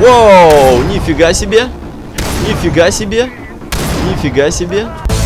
Воу, нифига себе. Нифига себе. Нифига себе.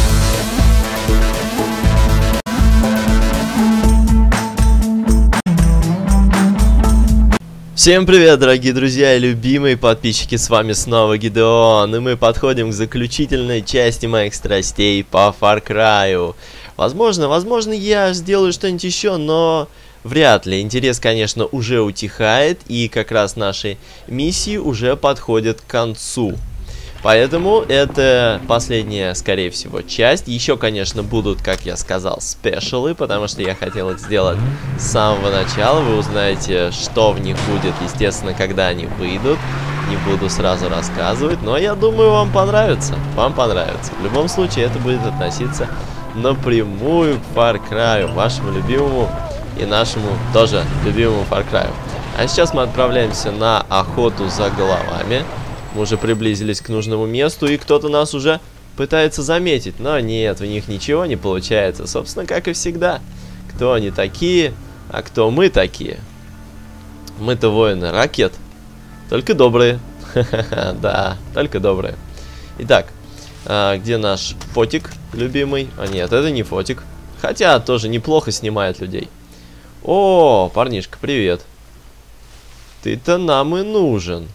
Всем привет, дорогие друзья и любимые подписчики, с вами снова Гидеон, и мы подходим к заключительной части моих страстей по Far Cry. Возможно, я сделаю что-нибудь еще, но вряд ли. Интерес, конечно, уже утихает, и как раз наши миссии уже подходят к концу. Поэтому это последняя, скорее всего, часть. Еще, конечно, будут, как я сказал, спешалы, потому что я хотел их сделать с самого начала. Вы узнаете, что в них будет, естественно, когда они выйдут. Не буду сразу рассказывать, но я думаю, вам понравится. Вам понравится. В любом случае, это будет относиться напрямую к Far Cry, вашему любимому и нашему тоже любимому Far Cry. А сейчас мы отправляемся на охоту за головами. Мы уже приблизились к нужному месту, и кто-то нас уже пытается заметить. Но нет, у них ничего не получается. Собственно, как и всегда. Кто они такие, а кто мы такие? Мы-то воины ракет. Только добрые. Да, только добрые. Итак, где наш фотик любимый? А нет, это не фотик. Хотя тоже неплохо снимает людей. О, парнишка, привет. Ты-то нам и нужен.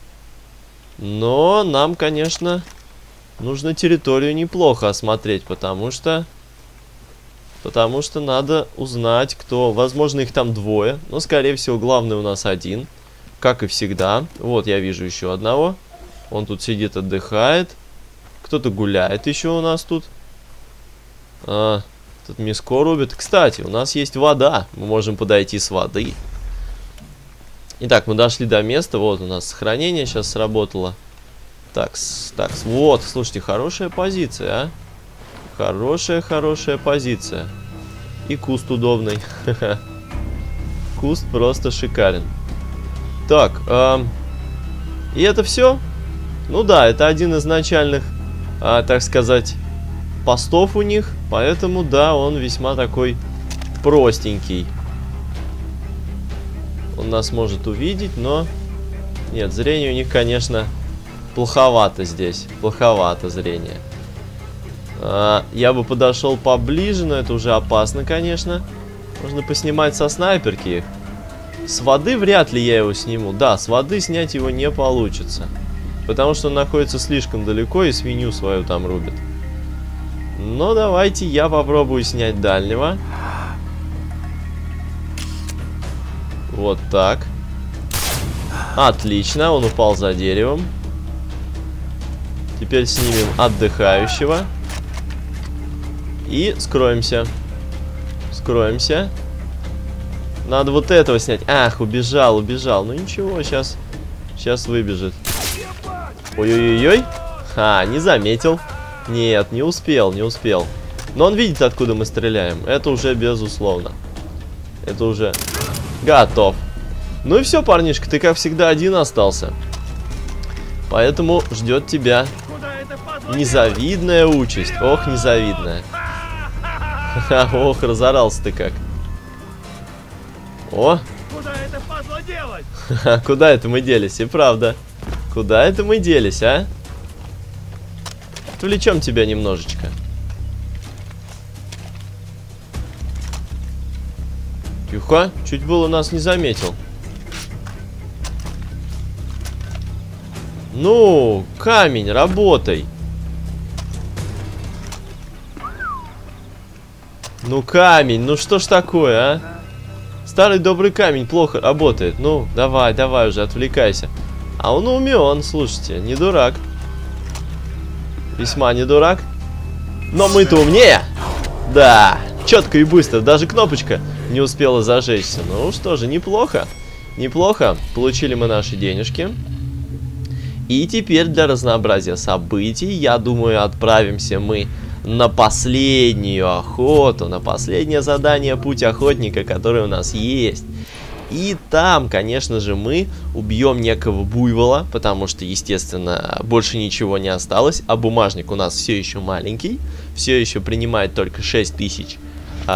Но нам, конечно, нужно территорию неплохо осмотреть, потому что надо узнать, кто. Возможно, их там двое, но, скорее всего, главный у нас один, как и всегда. Вот, я вижу еще одного. Он тут сидит, отдыхает. Кто-то гуляет еще у нас тут. Тут миско рубит. Кстати, у нас есть вода. Мы можем подойти с воды. Итак, мы дошли до места. Вот у нас сохранение сейчас сработало. Так, вот, слушайте, хорошая позиция, а? Хорошая позиция. И куст удобный. Куст просто шикарен. Так, и это все? Ну да, это один из начальных, так сказать, постов у них. Поэтому, да, он весьма такой простенький. Он нас может увидеть, но... Нет, зрение у них, конечно, плоховато здесь. Плоховато зрение. Я бы подошел поближе, но это уже опасно, конечно. Можно поснимать со снайперки их. С воды вряд ли я его сниму. Да, с воды снять его не получится. Потому что он находится слишком далеко и свинью свою там рубит. Но давайте я попробую снять дальнего. Вот так. Отлично, он упал за деревом. Теперь снимем отдыхающего. И скроемся. Скроемся. Надо вот этого снять. Ах, убежал. Ну ничего, сейчас выбежит. Ой-ой-ой. Не заметил. Нет, не успел. Но он видит, откуда мы стреляем. Это уже безусловно. Это уже... Готов. Ну и все, парнишка, ты как всегда один остался. Поэтому ждет тебя незавидная участь. Ох, незавидная. Ох, разорался ты как. О! Куда это падло делать? Куда это мы делись, и правда. Куда это мы делись, а? Отвлечем тебя немножечко. Тихо, чуть было нас не заметил. Ну, камень, работай. Ну, камень, ну что ж такое, а? Старый добрый камень плохо работает. Ну, давай уже, отвлекайся. А он умен, слушайте, не дурак. Весьма не дурак. Но мы-то умнее. Да, четко и быстро, даже кнопочка не успела зажечься. Ну что же, неплохо. Неплохо. Получили мы наши денежки. И теперь для разнообразия событий, я думаю, отправимся мы на последнюю охоту, на последнее задание «Путь охотника», которое у нас есть. И там, конечно же, мы убьем некого буйвола, потому что, естественно, больше ничего не осталось. А бумажник у нас все еще маленький, все еще принимает только 6000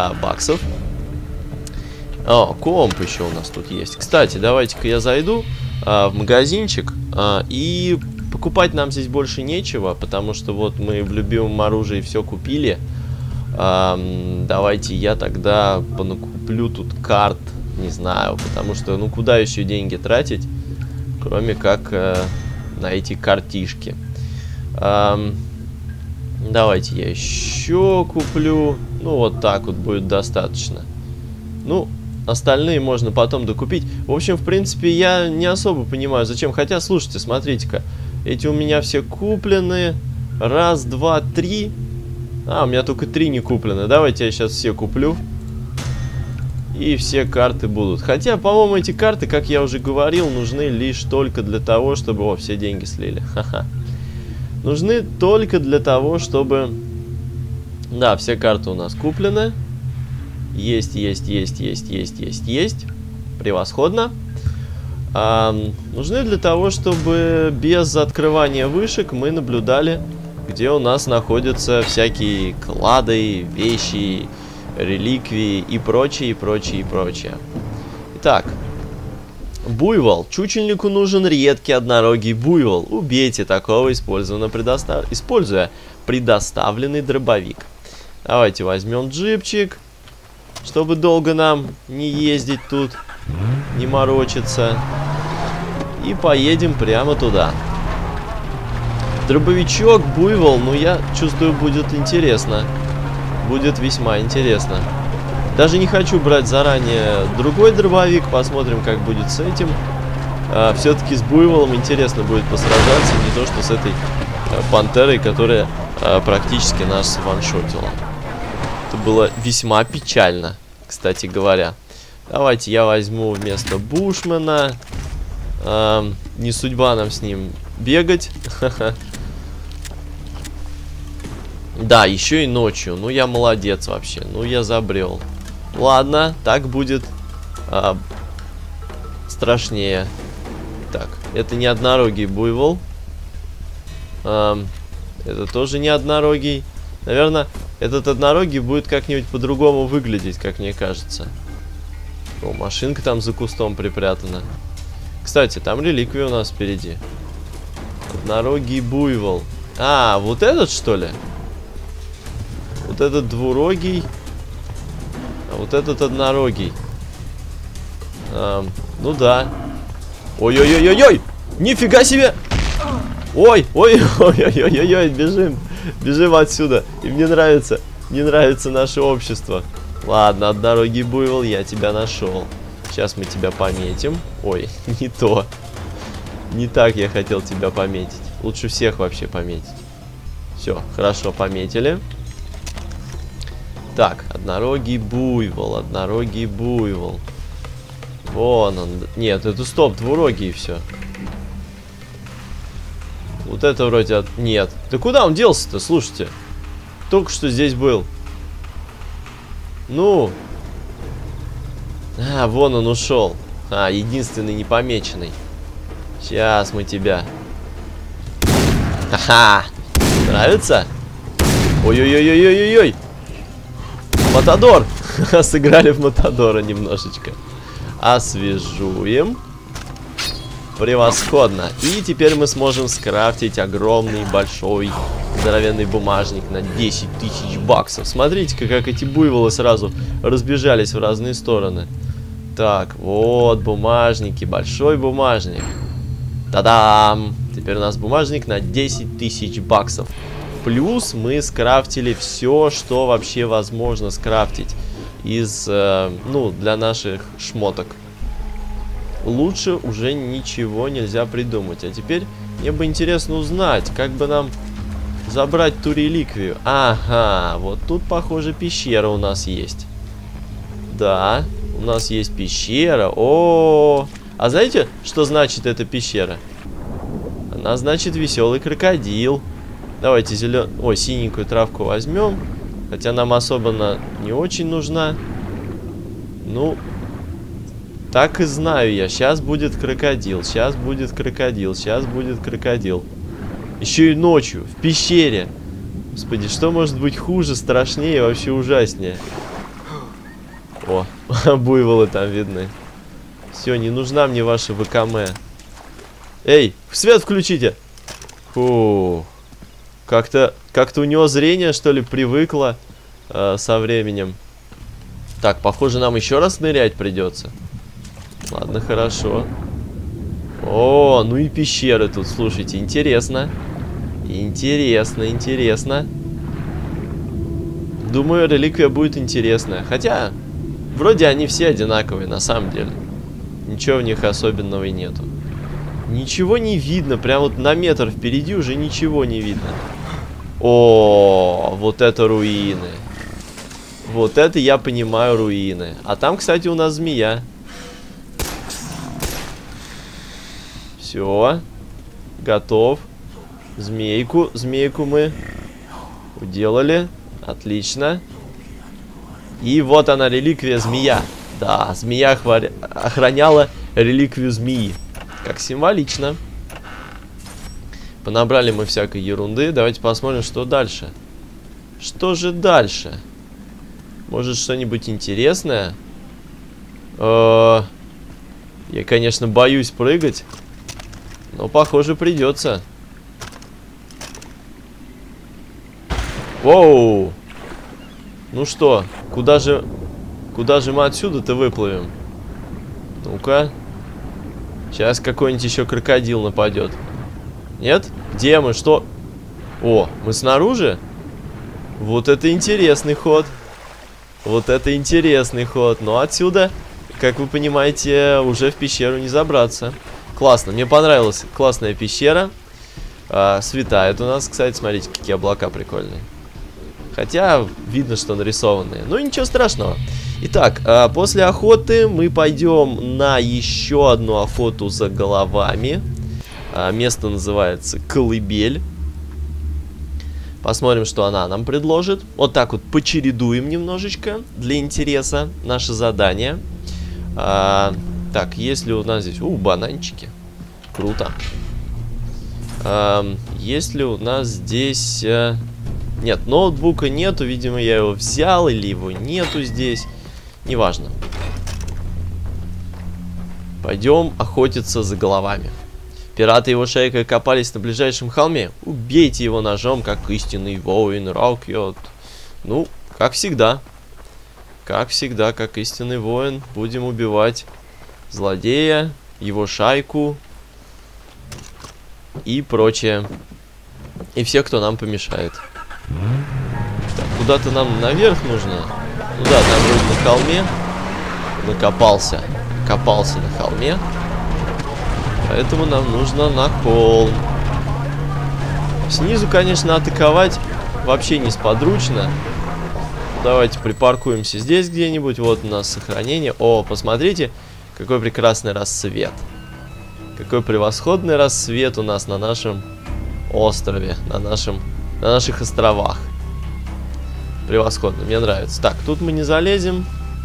баксов. О, комп еще у нас тут есть. Кстати, давайте-ка я зайду в магазинчик. И покупать нам здесь больше нечего, потому что вот мы в любимом оружии все купили. Давайте я тогда понакуплю тут карт, не знаю, потому что, ну, куда еще деньги тратить, кроме как на эти картишки. Давайте я еще куплю, ну, вот так вот будет достаточно. Ну, остальные можно потом докупить. В общем, в принципе, я не особо понимаю, зачем. Хотя, слушайте, смотрите-ка, эти у меня все куплены. Раз, два, три. У меня только 3 не куплены. Давайте я сейчас все куплю. И все карты будут. Хотя, по-моему, эти карты, как я уже говорил, нужны лишь только для того, чтобы... О, все деньги слили. Ха-ха. Нужны только для того, чтобы... Да, все карты у нас куплены. Есть. Превосходно. Нужны для того, чтобы без открывания вышек мы наблюдали, где у нас находятся всякие клады, вещи, реликвии и прочее, и прочее, и прочее. Итак, буйвол. Чучельнику нужен редкий однорогий буйвол. Убейте такого, используя предоставленный дробовик. Давайте возьмем джипчик, чтобы долго нам не ездить тут, не морочиться. И поедем прямо туда. Дробовичок, буйвол, ну я чувствую, будет интересно. Будет весьма интересно. Даже не хочу брать заранее другой дробовик. Посмотрим, как будет с этим. Все-таки с буйволом интересно будет посражаться. Не то, что с этой пантерой, которая практически нас ваншотила. Это было весьма печально, кстати говоря. Давайте я возьму вместо бушмена. Не судьба нам с ним бегать. Да, еще и ночью. Ну, я молодец вообще. Ну, я забрел. Ладно, так будет страшнее. Так, это не однорогий буйвол. Это тоже не однорогий. Наверное, этот однорогий будет как-нибудь по-другому выглядеть, как мне кажется. О, машинка там за кустом припрятана. Кстати, там реликвия у нас впереди. Однорогий буйвол. А, вот этот, что ли? Вот этот двурогий. А вот этот однорогий. Ну да. Ой-ой-ой-ой-ой! Нифига себе! Ой-ой-ой-ой-ой-ой! Бежим! Бежим отсюда! И мне нравится, не нравится наше общество. Ладно, однорогий буйвол, я тебя нашел. Сейчас мы тебя пометим. Ой, не то. Не так я хотел тебя пометить. Лучше всех вообще пометить. Все, хорошо, пометили. Так, однорогий буйвол, однорогий буйвол. Вон он. Нет, это стоп, двурогий и все. Вот это вроде... Нет. Да куда он делся-то, слушайте? Только что здесь был. Ну. А, вон он ушел. А, единственный непомеченный. Сейчас мы тебя... Ха-ха! Нравится? Ой-ой-ой-ой-ой-ой-ой! Матадор! Сыграли в Матадора немножечко. Освежуем. Превосходно. И теперь мы сможем скрафтить огромный, большой, здоровенный бумажник на 10 000 баксов. Смотрите-ка, как эти буйволы сразу разбежались в разные стороны. Так, вот бумажники. Большой бумажник. Та-дам! Теперь у нас бумажник на 10 000 баксов. Плюс мы скрафтили все, что вообще возможно скрафтить из, ну, для наших шмоток. Лучше уже ничего нельзя придумать. А теперь мне бы интересно узнать, как бы нам забрать ту реликвию. Ага, вот тут, похоже, пещера у нас есть. Да, у нас есть пещера. О-о-о. А знаете, что значит эта пещера? Она значит веселый крокодил. Давайте ой, синенькую травку возьмем. Хотя нам особо не очень нужна. Ну, так и знаю я. Сейчас будет крокодил. Сейчас будет крокодил. Сейчас будет крокодил. Еще и ночью, в пещере. Господи, что может быть хуже, страшнее, вообще ужаснее? О, буйволы там видны. Все, не нужна мне ваша ВКМ. Эй, свет включите. Фу. Как-то у него зрение, что ли, привыкло со временем. Так, похоже, нам еще раз нырять придется. Ладно, хорошо. О, ну и пещеры тут, слушайте, интересно. Интересно. Думаю, реликвия будет интересная. Хотя, вроде они все одинаковые, на самом деле. Ничего в них особенного и нету. Ничего не видно, прям вот на метр впереди уже ничего не видно. О, вот это руины. Вот это я понимаю руины. А там, кстати, у нас змея. Все. Готов. Змейку мы уделали. Отлично. И вот она, реликвия змея. Да, змея охраняла реликвию змеи. Как символично. Понабрали мы всякой ерунды. Давайте посмотрим, что дальше. Что же дальше? Может, что-нибудь интересное? Я, конечно, боюсь прыгать. Но, похоже, придется. Воу! Ну что, куда же мы отсюда-то выплывем? Ну-ка. Сейчас какой-нибудь еще крокодил нападет. Нет? Где мы? Что? О, мы снаружи? Вот это интересный ход. Вот это интересный ход. Но отсюда, как вы понимаете, уже в пещеру не забраться. Классно, мне понравилась классная пещера. Светает у нас, кстати, смотрите, какие облака прикольные. Хотя видно, что нарисованные. Ну ничего страшного. Итак, после охоты мы пойдем на еще одну охоту за головами. Место называется Колыбель. Посмотрим, что она нам предложит. Вот так вот почередуем немножечко для интереса наше задание. Так, есть ли у нас здесь... бананчики. Круто. Есть ли у нас здесь... Нет, ноутбука нету. Видимо, я его взял или его нету здесь. Неважно. Пойдем охотиться за головами. Пираты и его шайка копались на ближайшем холме. Убейте его ножом, как истинный воин Рокьот. Ну, как всегда. Как всегда, как истинный воин, будем убивать злодея, его шайку и прочее. И все, кто нам помешает. Так, куда-то нам наверх нужно. Ну да, там вроде на холме. Накопался. Копался на холме. Поэтому нам нужно на холм. Снизу, конечно, атаковать вообще несподручно. Давайте припаркуемся здесь где-нибудь. Вот у нас сохранение. О, посмотрите, какой прекрасный рассвет. Какой превосходный рассвет у нас на нашем острове. На наших островах. Превосходно, мне нравится. Так, тут мы не залезем.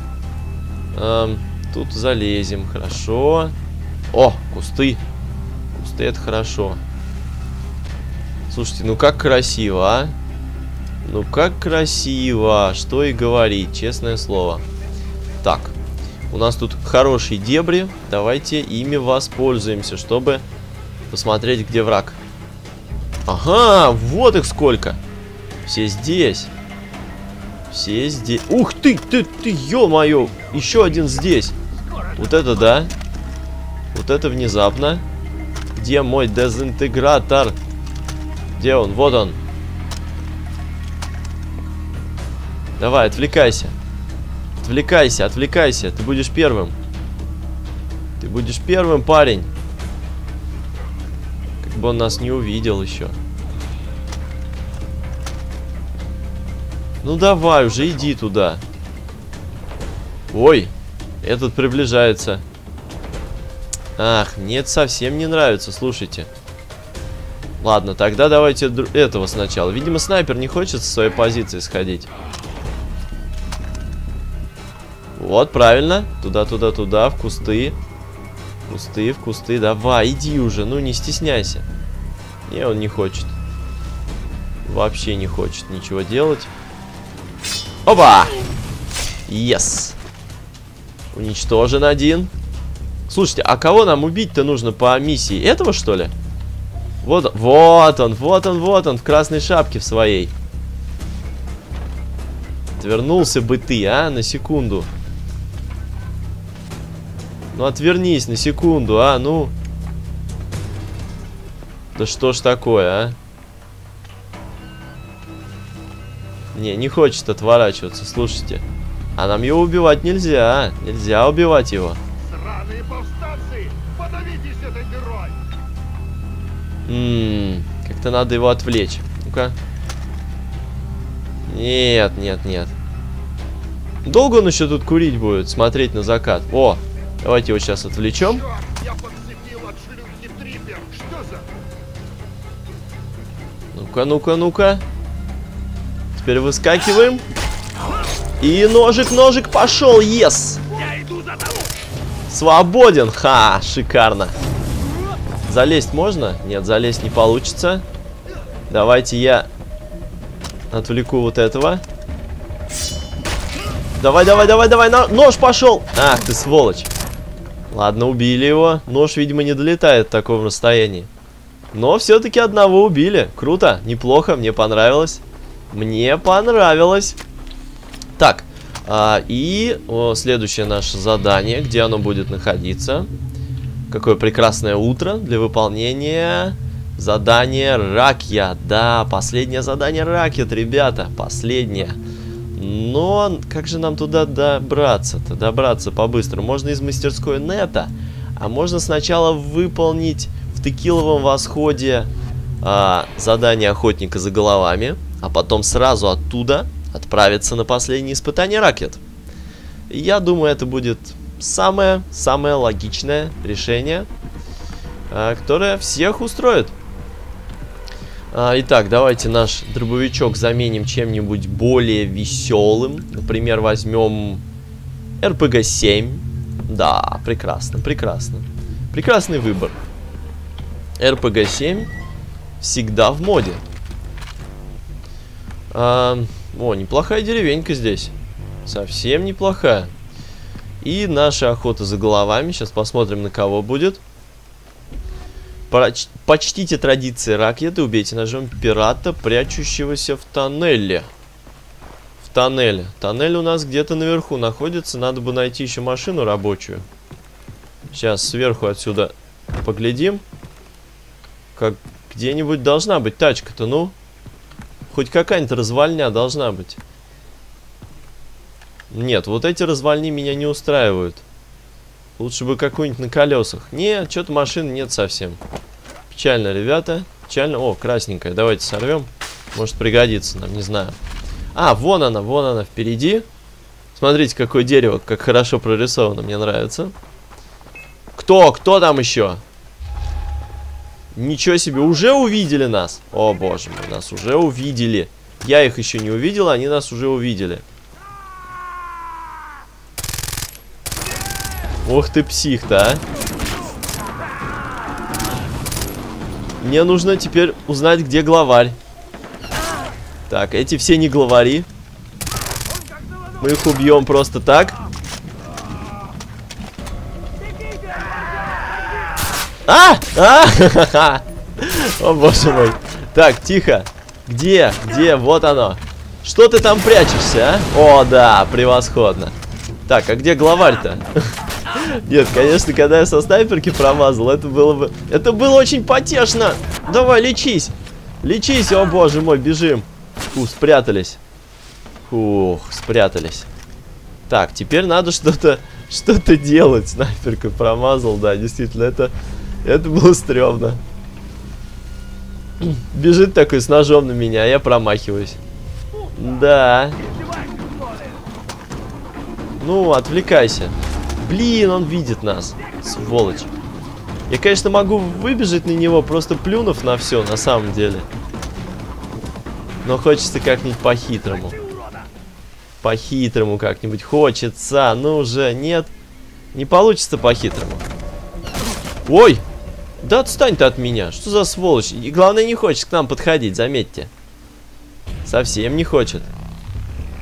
Тут залезем, хорошо. О, кусты. Кусты, это хорошо. Слушайте, ну как красиво, а? Ну как красиво. Что и говорить, честное слово. Так, у нас тут хорошие дебри. Давайте ими воспользуемся, чтобы посмотреть, где враг. Ага, вот их сколько. Все здесь. Все здесь. Ух ты, ё-моё. Еще один здесь. Вот это да. Вот это внезапно. Где мой дезинтегратор? Где он? Вот он. Давай, отвлекайся. Отвлекайся, отвлекайся. Ты будешь первым. Ты будешь первым, парень. Как бы он нас не увидел еще. Ну давай уже, иди туда. Ой, этот приближается. Ах, нет, совсем не нравится, слушайте. Ладно, тогда давайте этого сначала. Видимо, снайпер не хочет со своей позиции сходить. Вот, правильно. Туда, в кусты. В кусты. Давай, иди уже, ну не стесняйся. Не, он не хочет. Вообще не хочет ничего делать. Опа! Yes! Уничтожен один. Слушайте, а кого нам убить-то нужно по миссии? Этого, что ли? Вот он, в красной шапке в своей. Отвернулся бы ты, а, на секунду. Ну, отвернись на секунду, а, ну. Да что ж такое, а? Не хочет отворачиваться, слушайте. А нам его убивать нельзя, нельзя убивать его. Сраные повстанцы! Подавитесь этой дырой! Как-то надо его отвлечь. Ну-ка. Нет. Долго он еще тут курить будет, смотреть на закат? О, давайте его сейчас отвлечем. Черт, я подцепил от шлюхи трипер! Что за... Ну-ка. Теперь выскакиваем. И ножик пошел, ес! Я иду за тобой! Свободен, ха, шикарно. Залезть можно? Нет, залезть не получится. Давайте я отвлеку вот этого. Давай, нож пошел! Ах ты сволочь. Ладно, убили его. Нож, видимо, не долетает в таком расстоянии. Но все-таки одного убили. Круто, неплохо, мне понравилось. Так, следующее наше задание, где оно будет находиться. Какое прекрасное утро для выполнения задания Ракья. Да, последнее задание Ракья, ребята, последнее. Но как же нам туда добраться-то? Добраться по-быстрому. Можно из мастерской Нета, а можно сначала выполнить в Текиловом восходе задание Охотника за головами, а потом сразу оттуда отправиться на последнее испытание Ракет. Я думаю, это будет самое логичное решение, которое всех устроит. Итак, давайте наш дробовичок заменим чем-нибудь более веселым. Например, возьмем РПГ-7. Да, прекрасно. Прекрасный выбор. РПГ-7 всегда в моде. О, неплохая деревенька здесь. Совсем неплохая. И наша охота за головами. Сейчас посмотрим, на кого будет. Почтите традиции Ракеты. Убейте ножом пирата, прячущегося в тоннеле. Тоннель у нас где-то наверху находится. Надо бы найти еще машину рабочую. Сейчас сверху отсюда поглядим. Как где-нибудь должна быть тачка-то, ну. Хоть какая-нибудь развальня должна быть. Нет, вот эти развальни меня не устраивают. Лучше бы какую-нибудь на колесах. Нет, что-то машины нет совсем. Печально, ребята. Печально. О, красненькая. Давайте сорвем. Может пригодится нам, не знаю. А, вон она впереди. Смотрите, какое дерево, как хорошо прорисовано. Мне нравится. Кто там еще? Ничего себе, уже увидели нас. О, боже мой, нас уже увидели. Я их еще не увидел, они нас уже увидели. Ох ты псих-то, а. Мне нужно теперь узнать, где главарь. Так, эти все не главари. Мы их убьем просто так. О, боже мой. Так, тихо. Где? Вот оно. Что ты там прячешься, а? О, да, превосходно. Так, а где главарь-то? Нет, конечно, когда я со снайперки промазал, это было очень потешно. Давай, лечись. Лечись, о боже мой, бежим. Фу, спрятались. Фух, спрятались. Так, теперь надо что-то делать. Снайперкой промазал, да, действительно, это было стрёмно. Бежит такой с ножом на меня, а я промахиваюсь. Да. Ну, отвлекайся. Блин, он видит нас. Сволочь. Я, конечно, могу выбежать на него, просто плюнув на все, на самом деле. Но хочется как-нибудь по-хитрому. По-хитрому как-нибудь хочется. Ну уже нет. Не получится по-хитрому. Ой! Да отстань ты от меня. Что за сволочь? И главное, не хочет к нам подходить, заметьте. Совсем не хочет.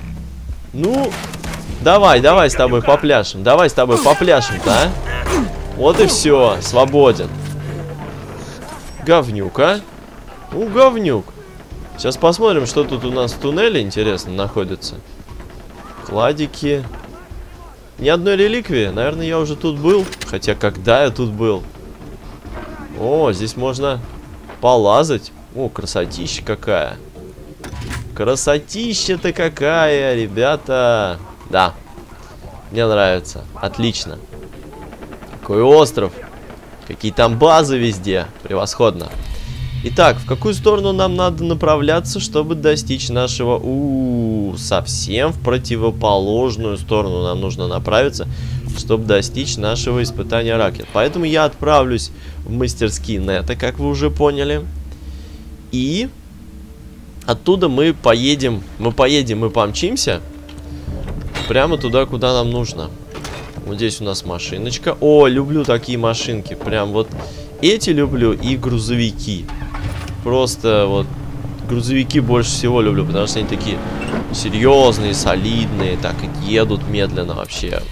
Ну, давай с тобой попляшем. Давай с тобой попляшем-то, а? Вот и все, свободен. Говнюк, а? Ну, говнюк. Сейчас посмотрим, что тут у нас в туннеле, интересно, находится. Кладики. Ни одной реликвии. Наверное, я уже тут был. Хотя, когда я тут был? О, здесь можно полазать. О, красотища какая. Красотища-то какая, ребята. Да. Мне нравится. Отлично. Какой остров. Какие там базы везде. Превосходно. Итак, в какую сторону нам надо направляться, чтобы достичь нашего... совсем в противоположную сторону нам нужно направиться, чтобы достичь нашего испытания ракет. Поэтому я отправлюсь в мастерские Нета, как вы уже поняли. И оттуда мы помчимся прямо туда, куда нам нужно. Вот здесь у нас машиночка. О, люблю такие машинки. Прям вот эти люблю и грузовики. Просто вот грузовики больше всего люблю, потому что они такие серьезные, солидные, так и едут медленно вообще.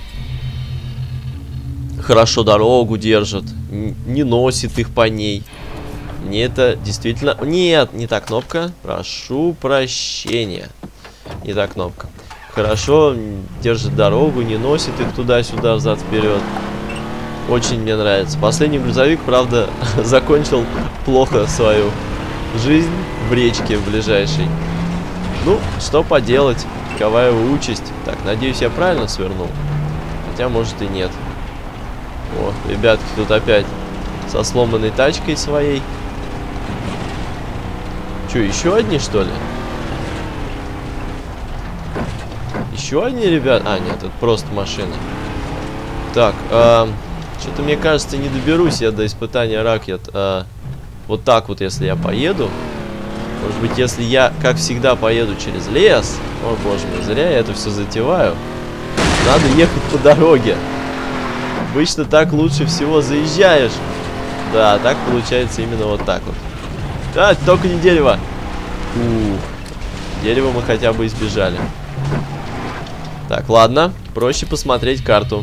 Хорошо дорогу держат, не носит их по ней. Мне это действительно... Нет, не та кнопка. Прошу прощения. Не та кнопка. Хорошо держит дорогу, не носит их туда-сюда, взад-вперед. Очень мне нравится. Последний грузовик, правда, закончил плохо свою жизнь в речке в ближайшей. Ну, что поделать. Какова его участь. Так, надеюсь, я правильно свернул. Хотя, может, и нет. О, ребятки тут опять со сломанной тачкой своей. Че, еще одни, что ли? Еще одни, ребят? А, нет, это просто машина. Так, что-то, мне кажется, не доберусь я до испытания ракет. Вот так вот, если я поеду. Может быть, если я, как всегда, поеду через лес. О, боже мой, зря я это все затеваю. Надо ехать по дороге. Обычно так лучше всего заезжаешь. Да, так получается именно вот так вот. А, только не дерево. Дерево мы хотя бы избежали. Так, ладно. Проще посмотреть карту,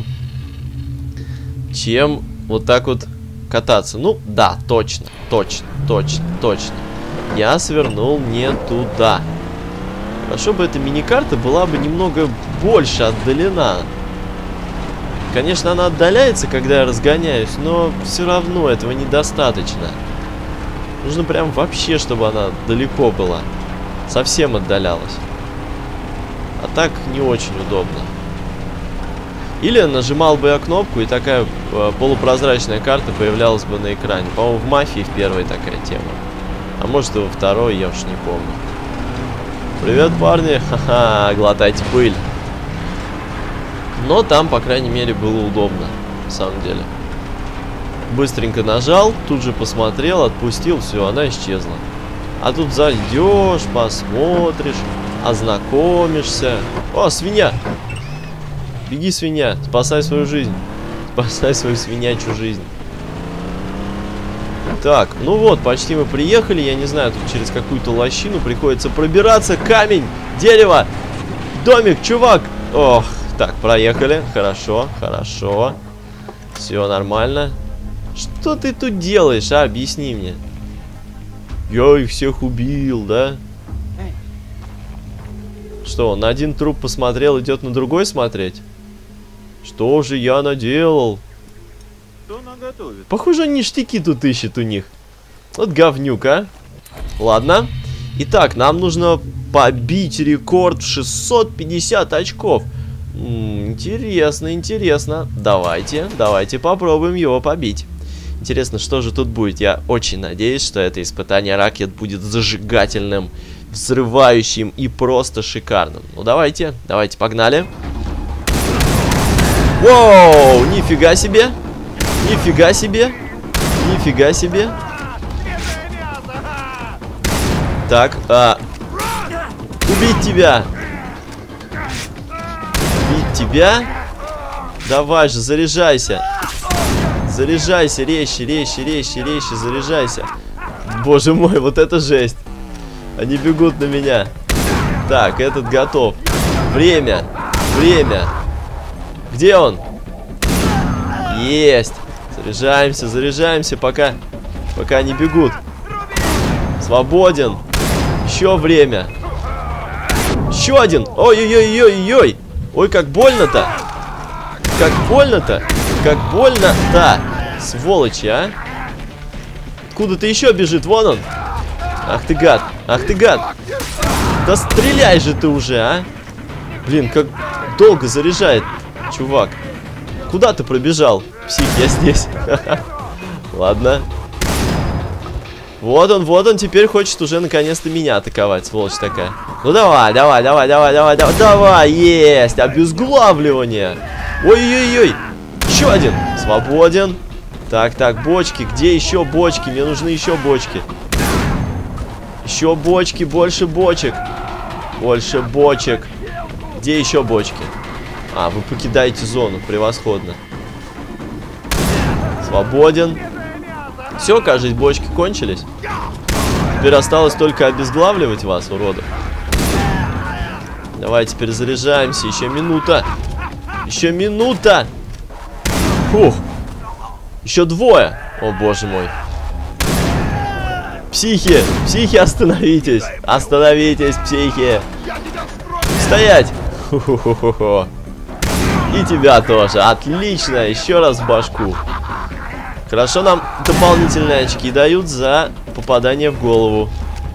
чем вот так вот кататься. Ну, да, точно. Я свернул не туда. Хорошо бы эта миникарта была бы немного больше отдалена. Конечно, она отдаляется, когда я разгоняюсь, но все равно этого недостаточно. Нужно прям вообще, чтобы она далеко была. Совсем отдалялась. А так не очень удобно. Или нажимал бы я кнопку, и такая полупрозрачная карта появлялась бы на экране. По-моему, в Мафии в первой такая тема. А может и во второй, я уж не помню. Привет, парни. Ха-ха, глотайте пыль. Но там, по крайней мере, было удобно. На самом деле. Быстренько нажал, тут же посмотрел, отпустил, все, она исчезла. А тут зайдешь, посмотришь, ознакомишься. О, свинья! Беги, свинья, спасай свою жизнь. Спасай свою свинячью жизнь. Так, ну вот, почти мы приехали. Я не знаю, тут через какую-то лощину приходится пробираться. Камень, дерево, домик, чувак. Ох, так, проехали. Хорошо, хорошо. Все нормально. Что ты тут делаешь, а? Объясни мне. Я их всех убил, да? Что, он на один труп посмотрел, идет на другой смотреть? Что же я наделал? Что наготовит? Похоже, они штыки тут ищут у них. Вот говнюк, а? Ладно. Итак, нам нужно побить рекорд в 650 очков. Интересно, интересно. Давайте попробуем его побить. Интересно, что же тут будет? Я очень надеюсь, что это испытание ракет будет зажигательным, взрывающим и просто шикарным. Ну, давайте, погнали. Воу, нифига себе. Нифига себе. Нифига себе. Так, убить тебя. Убить тебя. Давай же, заряжайся. Заряжайся, резче, заряжайся. Боже мой, вот это жесть. Они бегут на меня. Так, этот готов. Время. Где он? Есть. Заряжаемся, заряжаемся, пока они бегут. Свободен. Еще время. Еще один. Ой-ой-ой-ой-ой. Ой, как больно-то. Как больно-то. Как больно-то. Сволочи, а. Откуда-то еще бежит. Вон он. Ах ты гад. Ах ты гад. Да стреляй же ты уже, а. Блин, как долго заряжает, чувак. Куда ты пробежал? Псих, я здесь. Ладно. Вот он теперь хочет уже наконец-то меня атаковать, сволочь такая. Ну давай, давай, есть, обезглавливание. Ой-ой-ой, еще один, свободен. Так, бочки, где еще бочки? Мне нужны еще бочки. Еще бочки, больше бочек. Больше бочек. Где еще бочки? А, вы покидаете зону, превосходно. Свободен. Все, кажется, бочки кончились. Теперь осталось только обезглавливать вас, уродов. Давайте перезаряжаемся. Еще минута. Еще минута. Фух. Еще двое. О, боже мой. Психи. Психи, остановитесь. Остановитесь, психи. Стоять. Ху-ху-ху-ху. И тебя тоже. Отлично. Еще раз в башку. Хорошо, нам дополнительные очки дают за попадание в голову.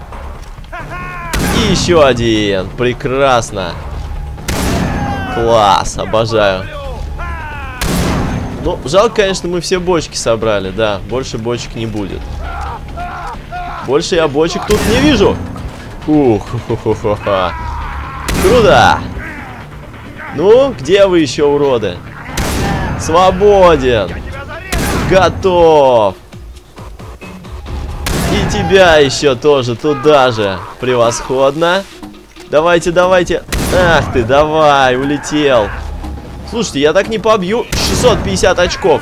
И еще один. Прекрасно. Класс, обожаю. Ну, жалко, конечно, мы все бочки собрали. Да, больше бочек не будет. Больше я бочек тут не вижу. Круто. Ну, где вы еще, уроды? Свободен. Готов. И тебя еще тоже туда же. Превосходно. Давайте, давайте. Ах ты, давай, улетел. Слушайте, я так не побью. 650 очков.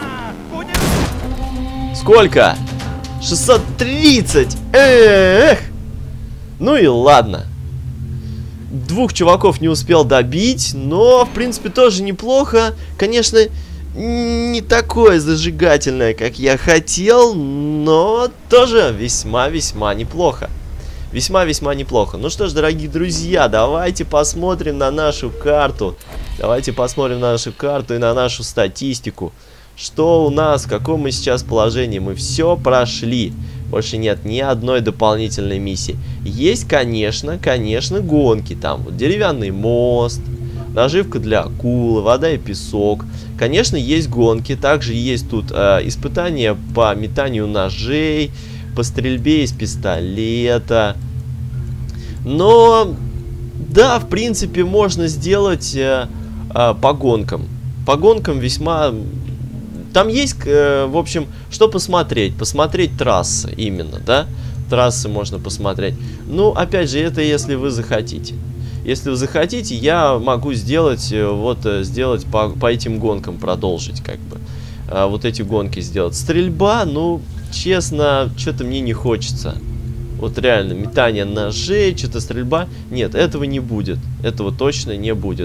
Сколько? 630. Эх. Ну и ладно. Двух чуваков не успел добить, но, в принципе, тоже неплохо. Конечно, не такое зажигательное, как я хотел, но тоже весьма-весьма неплохо. Весьма-весьма неплохо. Ну что ж, дорогие друзья, давайте посмотрим на нашу карту. Давайте посмотрим на нашу карту и на нашу статистику. Что у нас, в каком мы сейчас положении? Мы все прошли. Больше нет ни одной дополнительной миссии. Есть, конечно, гонки. Там вот деревянный мост, наживка для акулы, вода и песок. Конечно, есть гонки. Также есть тут испытания по метанию ножей, по стрельбе из пистолета. Но, да, в принципе, можно сделать по гонкам. По гонкам весьма... Там есть, в общем, что посмотреть. Посмотреть трассы именно, да? Трассы можно посмотреть. Ну, опять же, это если вы захотите. Если вы захотите, я могу сделать, сделать по этим гонкам, продолжить, как бы. Вот эти гонки сделать. Стрельба, ну, честно, что-то мне не хочется. Вот реально, метание ножей, что-то стрельба. Нет, этого не будет. Этого точно не будет.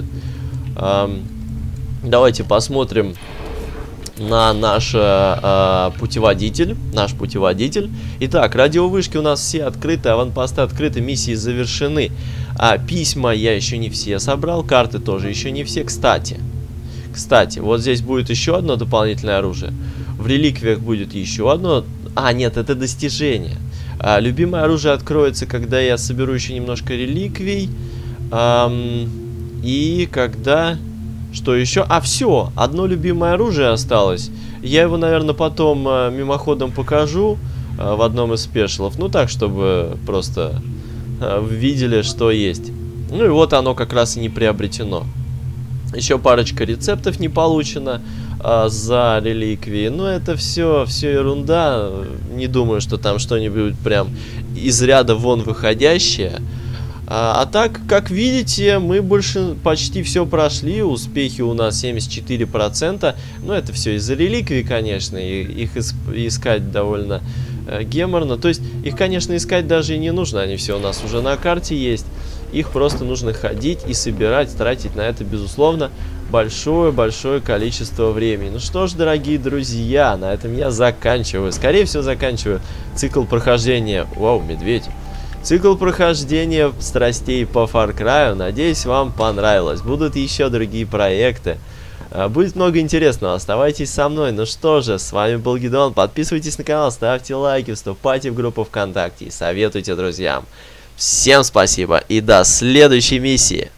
Давайте посмотрим на наш путеводитель. Наш путеводитель. Итак, радиовышки у нас все открыты, аванпосты открыты, миссии завершены. Письма я еще не все собрал, карты тоже еще не все. Кстати, вот здесь будет еще одно дополнительное оружие. В реликвиях будет еще одно. Нет, это достижение. Любимое оружие откроется, когда я соберу еще немножко реликвий. И когда... Что еще? Все, одно любимое оружие осталось. Я его, наверное, потом мимоходом покажу в одном из спешалов. Ну так, чтобы просто видели, что есть. Ну и вот оно как раз и не приобретено. Еще парочка рецептов не получено за реликвии. Но это все ерунда. Не думаю, что там что-нибудь прям из ряда вон выходящее. А так, как видите, мы почти все прошли. Успехи у нас 74%. Но это все из-за реликвий, конечно. Их искать довольно геморно. То есть, их, конечно, искать даже и не нужно. Они все у нас уже на карте есть. Их просто нужно ходить и собирать, тратить на это, безусловно, большое-большое количество времени. Ну что ж, дорогие друзья, на этом я заканчиваю. Скорее всего, заканчиваю цикл прохождения... Вау, медведь. Цикл прохождения страстей по Far Cry. Надеюсь, вам понравилось. Будут еще другие проекты. Будет много интересного. Оставайтесь со мной. Ну что же, с вами был Гидеон. Подписывайтесь на канал, ставьте лайки, вступайте в группу ВКонтакте и советуйте друзьям. Всем спасибо и до следующей миссии.